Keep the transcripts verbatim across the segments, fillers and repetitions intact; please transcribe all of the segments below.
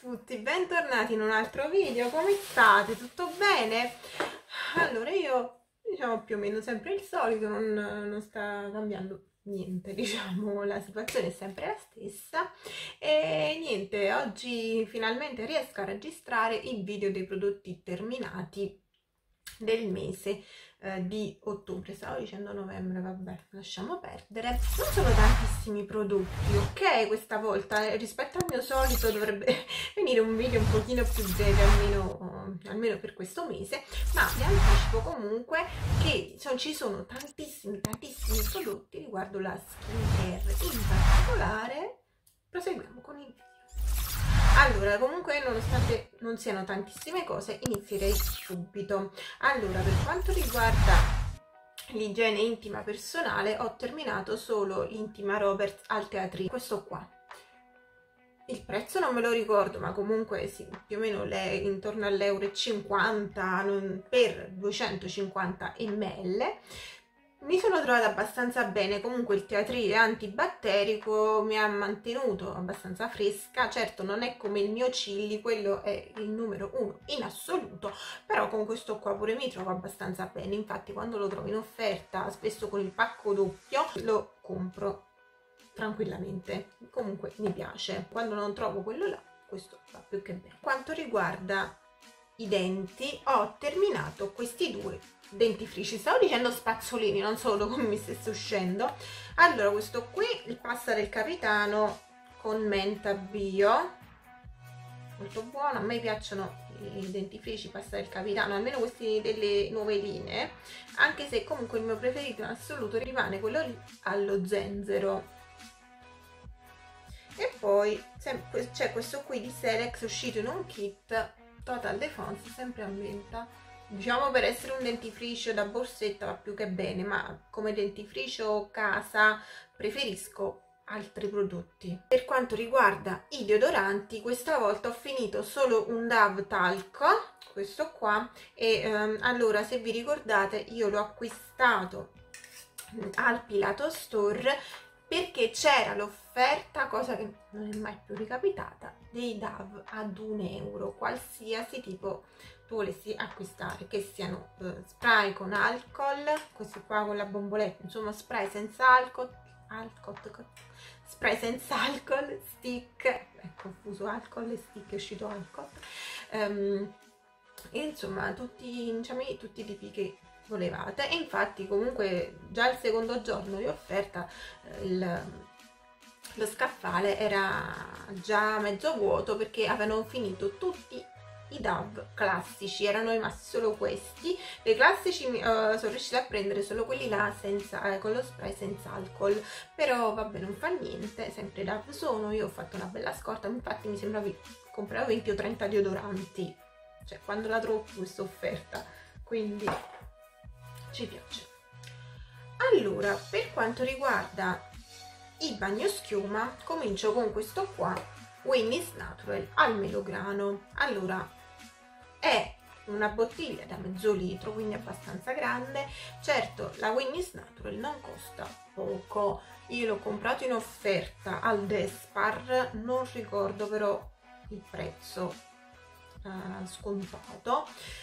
tutti, bentornati in un altro video. Come state? Tutto bene? Allora, io diciamo più o meno sempre il solito, non, non sta cambiando niente, diciamo, la situazione è sempre la stessa. E niente, oggi finalmente riesco a registrare il video dei prodotti terminati del mese eh, di ottobre. Stavo dicendo novembre, vabbè, lasciamo perdere. Non sono tantissimi prodotti, ok? Questa volta rispetto al mio solito dovrebbe venire un video un pochino più breve, almeno, almeno per questo mese, ma vi anticipo comunque che so, ci sono tantissimi tantissimi prodotti riguardo la skincare. In particolare proseguiamo con il video. Allora, comunque, nonostante non siano tantissime cose, inizierei subito. Allora, per quanto riguarda l'igiene intima personale, ho terminato solo l'Intima Roberts al Teatrino, questo qua. Il prezzo non me lo ricordo, ma comunque sì, più o meno è intorno all'euro e cinquanta per duecentocinquanta millilitri. Mi sono trovata abbastanza bene, comunque il teatrino antibatterico mi ha mantenuto abbastanza fresca. Certo non è come il mio Chilli, quello è il numero uno in assoluto, però con questo qua pure mi trovo abbastanza bene. Infatti quando lo trovo in offerta, spesso con il pacco doppio, lo compro tranquillamente. Comunque mi piace. Quando non trovo quello là, questo va più che bene. Quanto riguarda i denti, ho terminato questi due dentifrici, stavo dicendo spazzolini, non so come mi stesse uscendo. Allora, questo qui, il pasta del capitano con menta bio, molto buono. A me piacciono i dentifrici pasta del capitano, almeno questi delle nuove linee, anche se comunque il mio preferito in assoluto rimane quello allo zenzero. E poi c'è questo qui di Selex, uscito in un kit, Total Defense, sempre a menta. Diciamo, per essere un dentifricio da borsetta va più che bene, ma come dentifricio casa preferisco altri prodotti. Per quanto riguarda i deodoranti, questa volta ho finito solo un Dove Talco, questo qua, e um, allora, se vi ricordate, io l'ho acquistato al Pilato Store perché c'era l'offerta, cosa che non è mai più ricapitata, dei Dove ad un euro, qualsiasi tipo tu volessi acquistare, che siano eh, spray con alcol, questi qua con la bomboletta, insomma spray senza alcol, alcol spray senza alcol, stick, ecco, confuso alcol e stick, è uscito alcol, um, e insomma tutti, diciamo, tutti i tipi che volevate. E infatti comunque già il secondo giorno di offerta eh, il, lo scaffale era già mezzo vuoto, perché avevano finito tutti i Dove classici, erano rimasti solo questi. Dei classici uh, sono riuscita a prendere solo quelli là senza, eh, con lo spray senza alcol, però vabbè, non fa niente, sempre Dove sono. Io ho fatto una bella scorta, infatti mi sembra che compravo venti o trenta deodoranti, cioè quando la trovo questa offerta, quindi ci piace. Allora, per quanto riguarda i bagnoschiuma, comincio con questo qua, Winnie's Natural al melograno. Allora, è una bottiglia da mezzo litro, quindi abbastanza grande. Certo, la Winnie's Natural non costa poco, io l'ho comprato in offerta al Despar, non ricordo però il prezzo uh, scontato.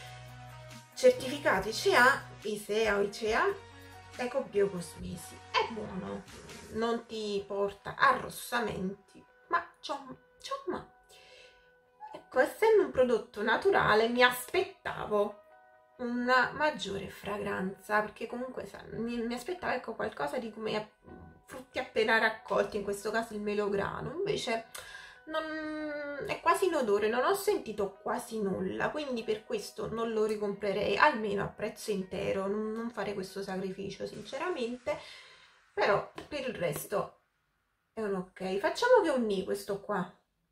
Certificati C A, I S E A o I C E A, Eco Biocosmesi. È buono, non ti porta arrossamenti, ma c'è un, c'è un ma. Ecco, essendo un prodotto naturale mi aspettavo una maggiore fragranza, perché comunque mi, mi aspettavo, ecco, qualcosa di come frutti appena raccolti, in questo caso il melograno. Invece non, è quasi inodore, non ho sentito quasi nulla, quindi per questo non lo ricomprerei, almeno a prezzo intero. Non, non fare questo sacrificio sinceramente, però per il resto è un ok. Facciamo che è un ni questo qua.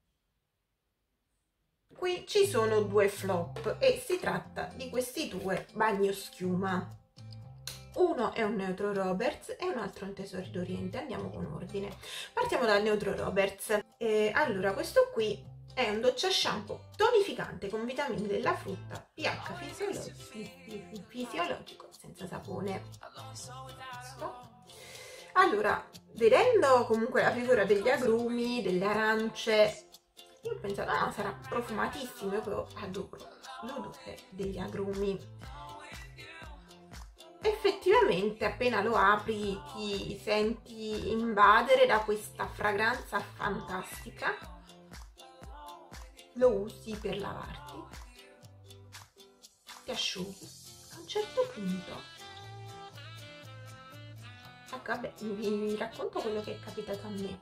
Qui ci sono due flop e si tratta di questi due bagnoschiuma. Uno è un Neutro Roberts e un altro un Tesori d'Oriente. Andiamo con ordine. Partiamo dal Neutro Roberts. Eh, allora, questo qui è un doccia shampoo tonificante con vitamine della frutta, pH fisiologico, fisiologico senza sapone. Allora, vedendo comunque la figura degli agrumi, delle arance, Io ho pensato, no, sarà profumatissimo, io proprio adoro l'odore degli agrumi. Effettivamente appena lo apri ti senti invadere da questa fragranza fantastica, lo usi per lavarti, ti asciughi, a un certo punto, ecco vabbè, vi, vi racconto quello che è capitato a me.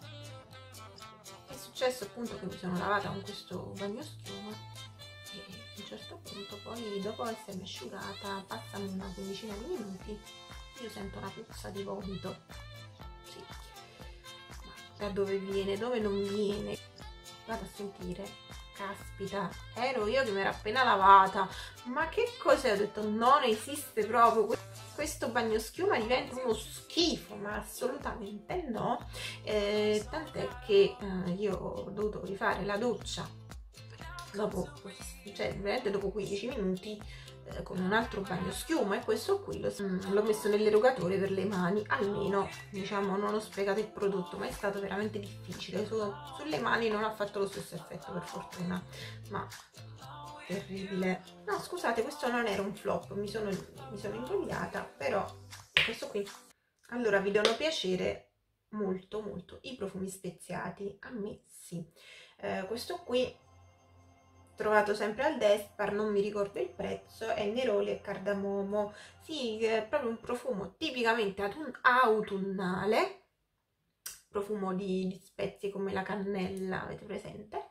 È successo appunto che mi sono lavata con questo bagnoschiuma e a un certo punto poi, dopo essermi asciugata, passano una quindicina di minuti, io sento una puzza di vomito. Sì. Ma da dove viene, dove non viene? Vado a sentire, caspita, ero io che mi ero appena lavata, ma che cos'è? Ho detto non esiste proprio, questo bagnoschiuma diventa uno schifo, ma assolutamente no, eh, tant'è che eh, io ho dovuto rifare la doccia dopo, cioè veramente dopo quindici minuti, eh, con un altro bagnoschiuma, e questo qui l'ho messo nell'erogatore per le mani, almeno diciamo non ho sprecato il prodotto, ma è stato veramente difficile. Su, sulle mani non ha fatto lo stesso effetto, per fortuna, ma terribile. No, scusate, questo non era un flop, mi sono, mi sono ingoiata, però questo qui. Allora, vi devono piacere molto molto i profumi speziati, a me sì. Eh, questo qui trovato sempre al Despar, non mi ricordo il prezzo, è neroli e cardamomo. Sì, è proprio un profumo tipicamente autunnale, profumo di, di spezie come la cannella, avete presente?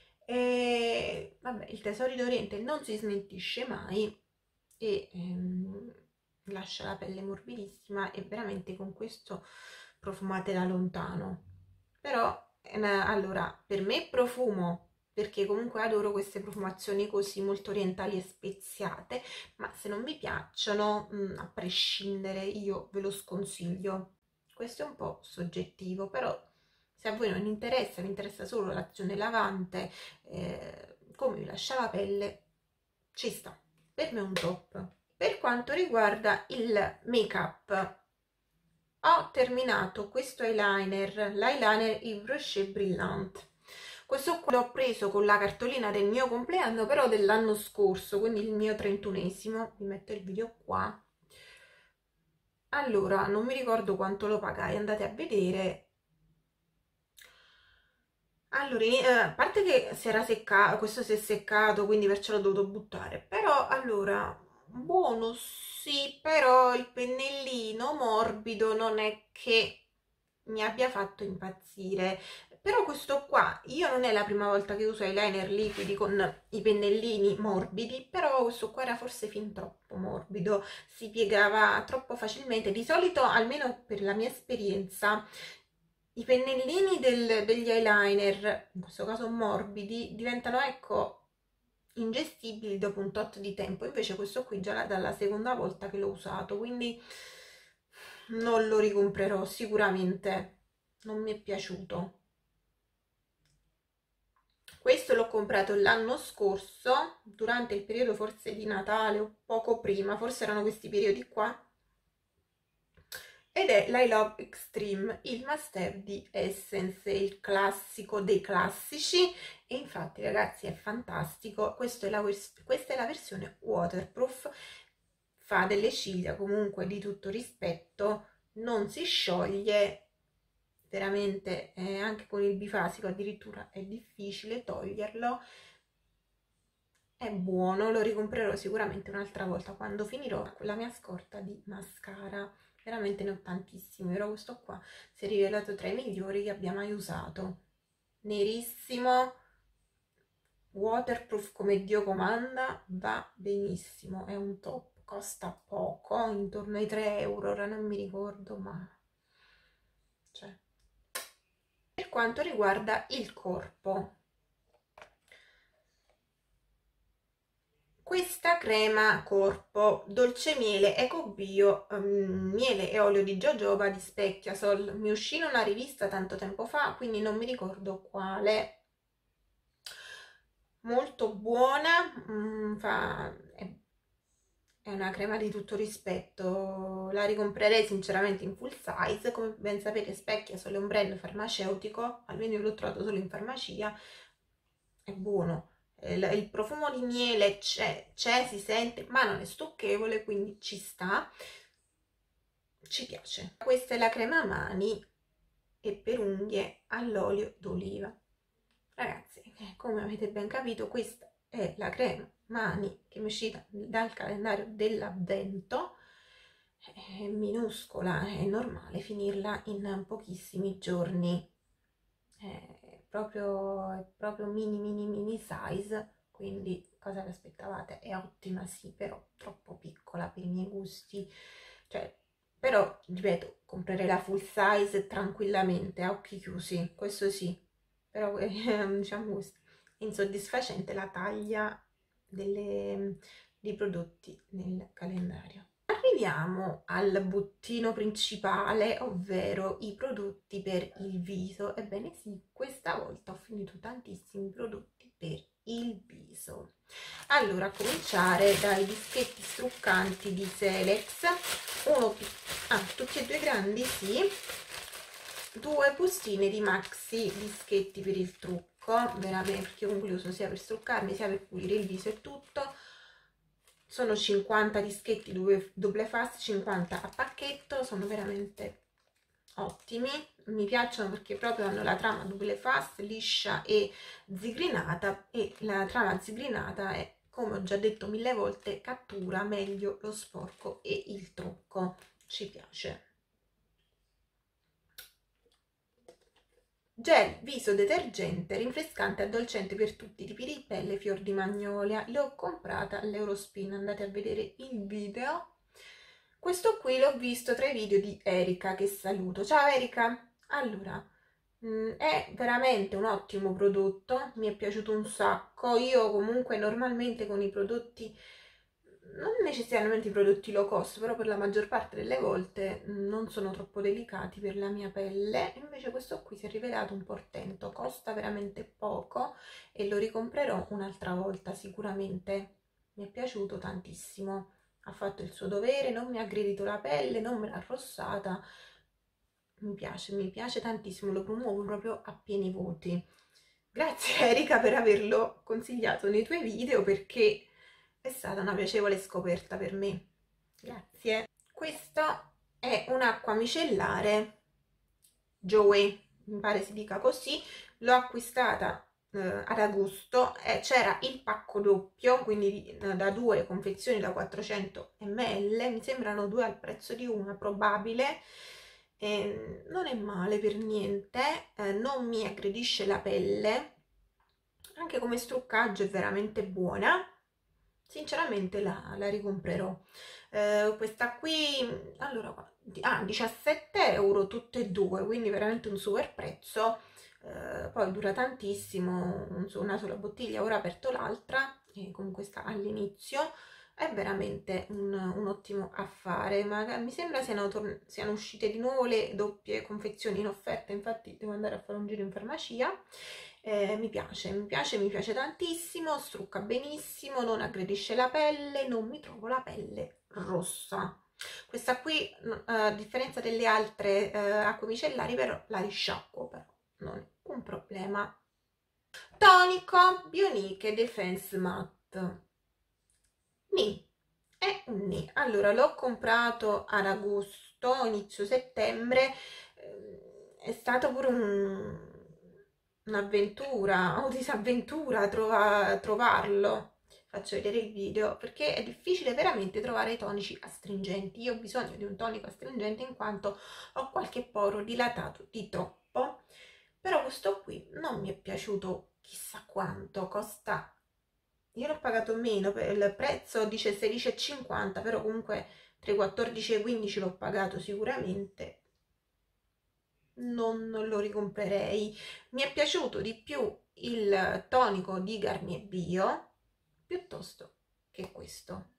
E vabbè, il Tesori d'Oriente non si smentisce mai e ehm, lascia la pelle morbidissima, e veramente con questo profumate da lontano. Però eh, allora, per me profumo, perché comunque adoro queste profumazioni così molto orientali e speziate, ma se non vi piacciono, mh, a prescindere, io ve lo sconsiglio. Questo è un po' soggettivo, però se a voi non interessa, vi interessa solo l'azione lavante, eh, come vi lascia la pelle, ci sta, per me è un top. Per quanto riguarda il make up, ho terminato questo eyeliner, l'eyeliner Yves Rocher Brillant. Questo qua l'ho preso con la cartolina del mio compleanno, però dell'anno scorso, quindi il mio trentunesimo. Vi metto il video qua. Allora, non mi ricordo quanto lo pagai, andate a vedere. Allora, eh, a parte che si era seccato, questo si è seccato, quindi perciò l'ho dovuto buttare. Però, allora, buono sì, però il pennellino morbido non è che mi abbia fatto impazzire. Però questo qua, io non è la prima volta che uso eyeliner liquidi con i pennellini morbidi, però questo qua era forse fin troppo morbido, si piegava troppo facilmente. Di solito, almeno per la mia esperienza, i pennellini del, degli eyeliner, in questo caso morbidi, diventano, ecco, ingestibili dopo un tot di tempo. Invece questo qui già dalla seconda volta che l'ho usato, quindi non lo ricomprerò sicuramente, non mi è piaciuto. Questo l'ho comprato l'anno scorso, durante il periodo forse di Natale o poco prima, forse erano questi periodi qua, ed è l'I Love Extreme, il must have di Essence, il classico dei classici, e infatti ragazzi è fantastico. Questo è la, questa è la versione waterproof, fa delle ciglia comunque di tutto rispetto, non si scioglie, veramente eh, anche con il bifasico addirittura è difficile toglierlo, è buono, lo ricomprerò sicuramente un'altra volta quando finirò la mia scorta di mascara. Veramente ne ho tantissimi, però questo qua si è rivelato tra i migliori che abbia mai usato. Nerissimo, waterproof come Dio comanda, va benissimo, è un top, costa poco, intorno ai tre euro, ora non mi ricordo, ma cioè. Per quanto riguarda il corpo, questa crema corpo dolce miele eco bio, um, miele e olio di jojoba di Specchiasol, mi uscì in una rivista tanto tempo fa, quindi non mi ricordo quale. Molto buona, mm, fa, è, è una crema di tutto rispetto, la ricomprerei sinceramente in full size. Come ben sapete Specchiasol è un brand farmaceutico, almeno io l'ho trovato solo in farmacia, è buono, il, il profumo di miele c'è, c'è, si sente, ma non è stucchevole, quindi ci sta, ci piace. Questa è la crema mani e per unghie all'olio d'oliva. Ragazzi, come avete ben capito, questa è la crema mani che mi è uscita dal calendario dell'avvento. È minuscola, è normale finirla in pochissimi giorni, è proprio, è proprio mini mini mini size, quindi cosa vi aspettavate? È ottima sì, però troppo piccola per i miei gusti, cioè, però ripeto, comprerei la full size tranquillamente a occhi chiusi, questo sì, però eh, diciamo questo, è insoddisfacente la taglia delle, dei prodotti nel calendario. Arriviamo al bottino principale, ovvero i prodotti per il viso. Ebbene sì, questa volta ho finito tantissimi prodotti per il viso. Allora, a cominciare dai dischetti struccanti di Selex, uno, ah, tutti e due grandi, sì, due bustine di maxi dischetti per il trucco, veramente, perché comunque li uso sia per struccarmi sia per pulire il viso e tutto. Sono cinquanta dischetti double fast, cinquanta a pacchetto, sono veramente ottimi, mi piacciono perché proprio hanno la trama double fast, liscia e zigrinata, e la trama zigrinata è, come ho già detto mille volte, cattura meglio lo sporco e il trucco, ci piace. Gel viso detergente rinfrescante addolcente per tutti i tipi di pelle, fior di magnolia. L'ho comprata all'Eurospin, andate a vedere il video. Questo qui l'ho visto tra i video di Erika, che saluto. Ciao Erika! Allora, mh, è veramente un ottimo prodotto, mi è piaciuto un sacco. Io comunque normalmente con i prodotti, non necessariamente i prodotti low cost, però per la maggior parte delle volte non sono troppo delicati per la mia pelle, invece questo qui si è rivelato un portento, costa veramente poco e lo ricomprerò un'altra volta sicuramente. Mi è piaciuto tantissimo, ha fatto il suo dovere, non mi ha aggredito la pelle, non me l'ha arrossata, mi piace, mi piace tantissimo, lo promuovo proprio a pieni voti. Grazie Erika per averlo consigliato nei tuoi video, perché è stata una piacevole scoperta per me. Grazie. Questo è un'acqua micellare Joey, mi pare si dica così. L'ho acquistata eh, ad agosto, eh, c'era il pacco doppio, quindi eh, da due confezioni da quattrocento millilitri, mi sembrano due al prezzo di una, probabile. Eh, non è male per niente, eh, non mi aggredisce la pelle, anche come struccaggio è veramente buona, sinceramente la, la ricomprerò. Eh, questa qui, allora, ah, diciassette euro tutte e due, quindi veramente un super prezzo. Eh, poi dura tantissimo, una sola bottiglia, ora ho aperto l'altra e comunque sta all'inizio. È veramente un, un ottimo affare, ma mi sembra siano, siano uscite di nuovo le doppie confezioni in offerta, infatti devo andare a fare un giro in farmacia. Eh, mi piace, mi piace, mi piace tantissimo, strucca benissimo, non aggredisce la pelle, non mi trovo la pelle rossa. Questa qui, eh, a differenza delle altre eh, acque micellari, però la risciacquo, però non è un problema. Tonico Bioniche Defense Matte. Ni, è un ni. Allora, l'ho comprato ad agosto, inizio settembre, è stato pure un un'avventura o disavventura trova, trovarlo. Faccio vedere il video, perché è difficile veramente trovare i tonici astringenti. Io ho bisogno di un tonico astringente in quanto ho qualche poro dilatato di troppo, però questo qui non mi è piaciuto chissà quanto, costa, io l'ho pagato meno, per il prezzo dice sedici e cinquanta, però comunque tra i quattordici e i quindici l'ho pagato sicuramente, non lo ricomprerei. Mi è piaciuto di più il tonico di Garnier Bio piuttosto che questo.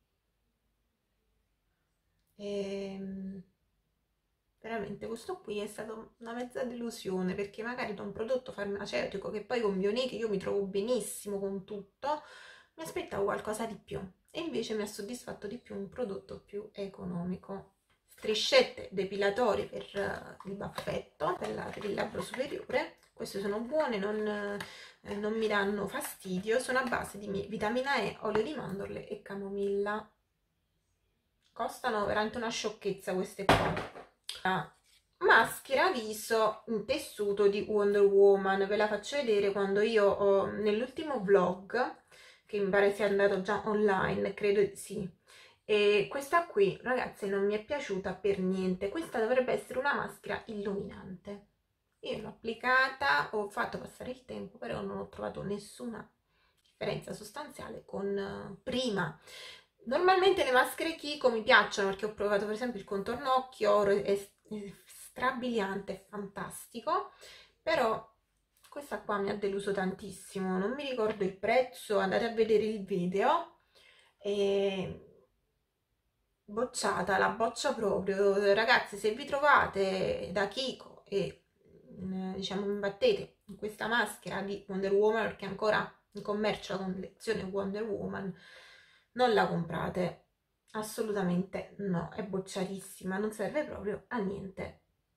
E veramente questo qui è stato una mezza delusione, perché magari da un prodotto farmaceutico che poi con Bioniche io mi trovo benissimo con tutto, mi aspettavo qualcosa di più e invece mi ha soddisfatto di più un prodotto più economico. Striscette depilatorie per uh, il baffetto, per, la, per il labbro superiore, queste sono buone, non, eh, non mi danno fastidio, sono a base di vitamina E, olio di mandorle e camomilla. Costano veramente una sciocchezza queste qua. Ah, maschera viso in tessuto di Wonder Woman, ve la faccio vedere quando io ho nell'ultimo vlog, che mi pare sia andato già online, credo di sì. E questa qui, ragazzi, non mi è piaciuta per niente. Questa dovrebbe essere una maschera illuminante. Io l'ho applicata, ho fatto passare il tempo, però non ho trovato nessuna differenza sostanziale con uh, prima. Normalmente le maschere Kiko mi piacciono perché ho provato per esempio il contorno occhio oro, è, è strabiliante, è fantastico, però questa qua mi ha deluso tantissimo, non mi ricordo il prezzo, andate a vedere il video. E bocciata, la boccia proprio. Ragazzi, se vi trovate da Kiko e diciamo imbattete in questa maschera di Wonder Woman, perché ancora in commercio la collezione Wonder Woman, non la comprate, assolutamente no, è bocciatissima, non serve proprio a niente.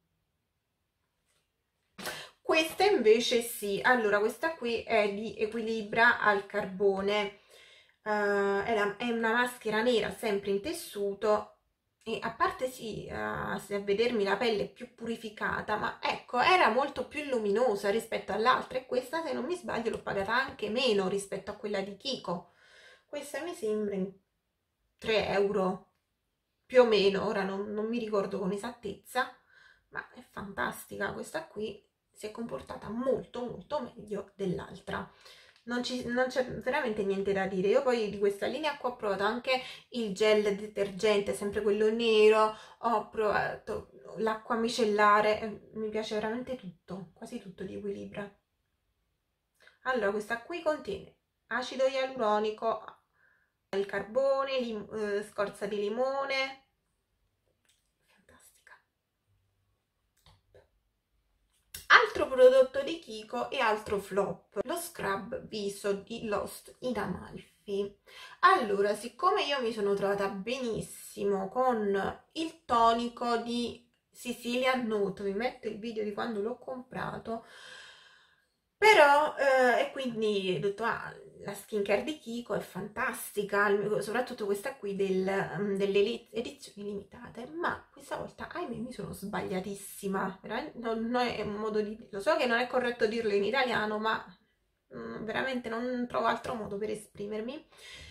Questa invece sì, allora questa qui è di Equilibra al carbone. Uh, è, la, è una maschera nera sempre in tessuto e a parte sì, uh, se a vedermi la pelle è più purificata, ma ecco, era molto più luminosa rispetto all'altra e questa, se non mi sbaglio, l'ho pagata anche meno rispetto a quella di Kiko. Questa mi sembra in tre euro più o meno, ora non, non mi ricordo con esattezza, ma è fantastica. Questa qui si è comportata molto molto meglio dell'altra. Non c'è veramente niente da dire. Io poi di questa linea qua ho provato anche il gel detergente, sempre quello nero, ho provato l'acqua micellare, mi piace veramente tutto, quasi tutto di Equilibra. Allora, questa qui contiene acido ialuronico, il carbone, lim eh, scorza di limone, fantastica. Altro prodotto di Kiko e altro flop, lo scrub viso di Lost in Amalfi. Allora, siccome io mi sono trovata benissimo con il tonico di Sicilian Nude, vi metto il video di quando l'ho comprato, però eh, e quindi ho detto ah, la skincare di Kiko è fantastica, soprattutto questa qui del, delle edizioni limitate, ma questa volta ahimè mi sono sbagliatissima, non, non è un modo di, lo so che non è corretto dirlo in italiano, ma mh, veramente non trovo altro modo per esprimermi.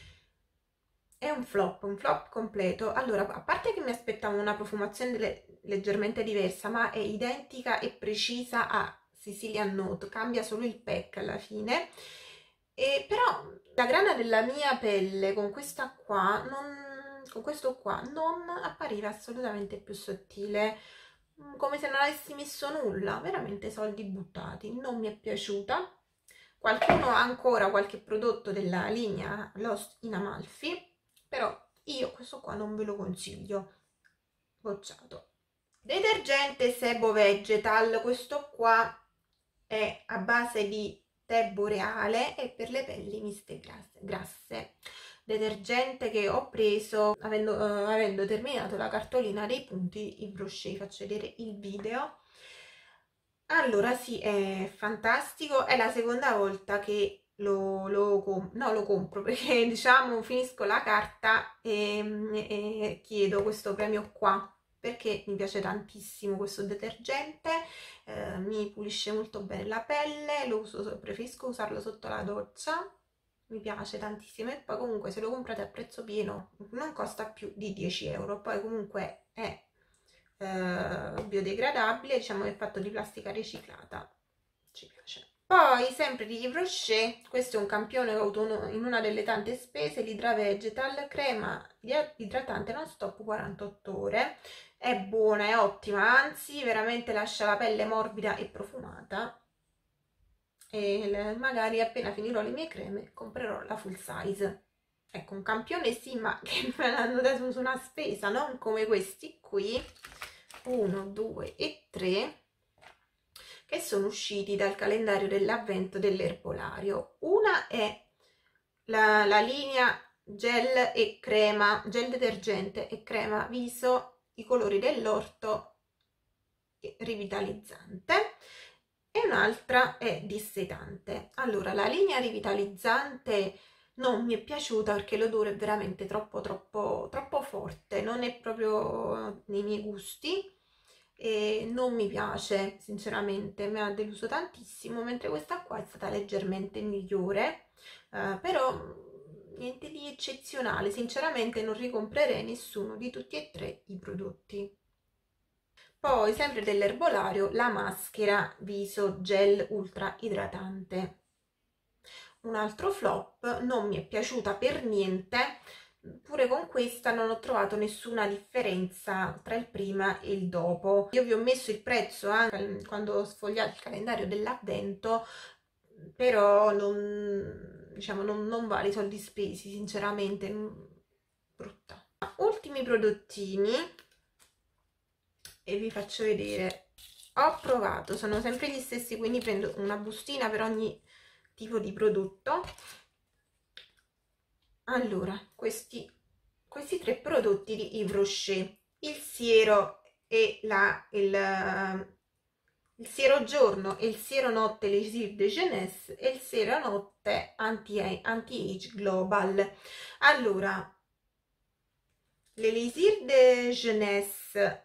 È un flop, un flop completo. Allora, a parte che mi aspettavo una profumazione leggermente diversa, ma è identica e precisa a Sicilian Nude, cambia solo il pack alla fine. E però la grana della mia pelle con questa qua, non, con questo qua, non appariva assolutamente più sottile, come se non avessi messo nulla, veramente soldi buttati, non mi è piaciuta. Qualcuno ha ancora qualche prodotto della linea Lost in Amalfi, però io questo qua non ve lo consiglio, bocciato. Detergente Sebo Vegetal, questo qua è a base di tè boreale e per le pelli miste grasse, grasse. Detergente che ho preso avendo, uh, avendo terminato la cartolina dei punti, i brochet, faccio vedere il video. Allora sì, è fantastico, è la seconda volta che lo, lo, no, lo compro perché diciamo finisco la carta e, e chiedo questo premio qua perché mi piace tantissimo questo detergente, eh, mi pulisce molto bene la pelle, lo uso, preferisco usarlo sotto la doccia, mi piace tantissimo e poi comunque se lo comprate a prezzo pieno non costa più di dieci euro, poi comunque è eh, biodegradabile, diciamo che è fatto di plastica riciclata, ci piace. Poi sempre di Yves Rocher, questo è un campione che ho avuto in una delle tante spese, l'Hydra Vegetal, crema idratante non stop quarantotto ore, è buona, è ottima, anzi veramente lascia la pelle morbida e profumata e magari appena finirò le mie creme comprerò la full size. Ecco, un campione sì, ma che me l'hanno dato su una spesa, non come questi qui, uno, due e tre, che sono usciti dal calendario dell'avvento dell'erbolario. Una è la, la linea gel e crema, gel detergente e crema viso, i colori dell'orto rivitalizzante, e un'altra è dissetante. Allora, la linea rivitalizzante non mi è piaciuta perché l'odore è veramente troppo troppo troppo forte, non è proprio nei miei gusti e non mi piace, sinceramente, mi ha deluso tantissimo, mentre questa qua è stata leggermente migliore, eh, però niente di eccezionale, sinceramente non ricomprerei nessuno di tutti e tre i prodotti. Poi, sempre dell'erbolario, la maschera viso gel ultra idratante. Un altro flop, non mi è piaciuta per niente, pure con questa non ho trovato nessuna differenza tra il prima e il dopo. Io vi ho messo il prezzo anche quando ho sfogliato il calendario dell'avvento, però non, diciamo, non, non vale i soldi spesi, sinceramente, brutta. Ultimi prodottini e vi faccio vedere. Ho provato, sono sempre gli stessi, quindi prendo una bustina per ogni tipo di prodotto. Allora, questi, questi tre prodotti di Yves Rocher, il siero e la, il, il siero giorno e il siero notte Elixir de Jeunesse e il siero notte anti-age anti global. Allora, l'Elixir de Jeunesse,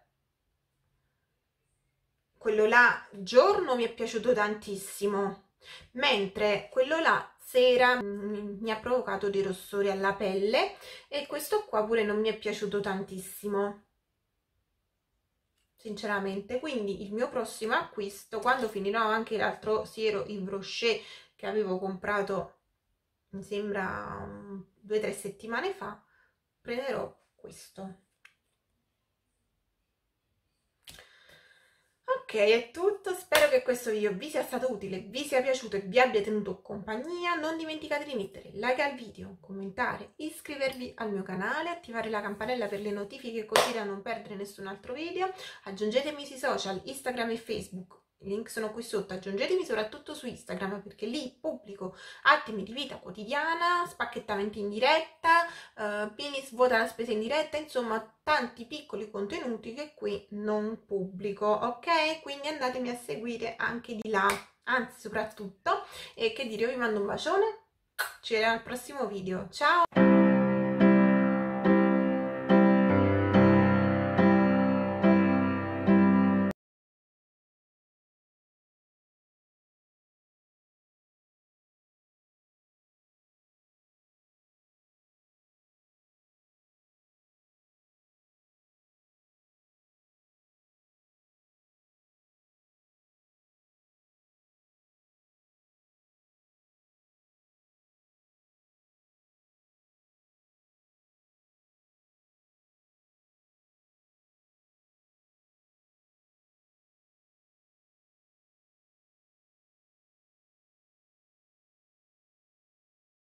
quello là giorno mi è piaciuto tantissimo, mentre quello là sera mi ha provocato dei rossori alla pelle e questo qua pure non mi è piaciuto tantissimo, sinceramente. Quindi il mio prossimo acquisto, quando finirò anche l'altro siero Yves Rocher che avevo comprato, mi sembra due o tre settimane fa, prenderò questo. Ok, è tutto, spero che questo video vi sia stato utile, vi sia piaciuto e vi abbia tenuto compagnia. Non dimenticate di mettere like al video, commentare, iscrivervi al mio canale, attivare la campanella per le notifiche così da non perdere nessun altro video. Aggiungetemi sui social, Instagram e Facebook, i link sono qui sotto. Aggiungetemi soprattutto su Instagram perché lì pubblico attimi di vita quotidiana, spacchettamenti in diretta, uh, Pini svuota la spesa in diretta, insomma tanti piccoli contenuti che qui non pubblico, ok? Quindi andatemi a seguire anche di là, anzi soprattutto, e che dire, io vi mando un bacione, ci vediamo al prossimo video, ciao!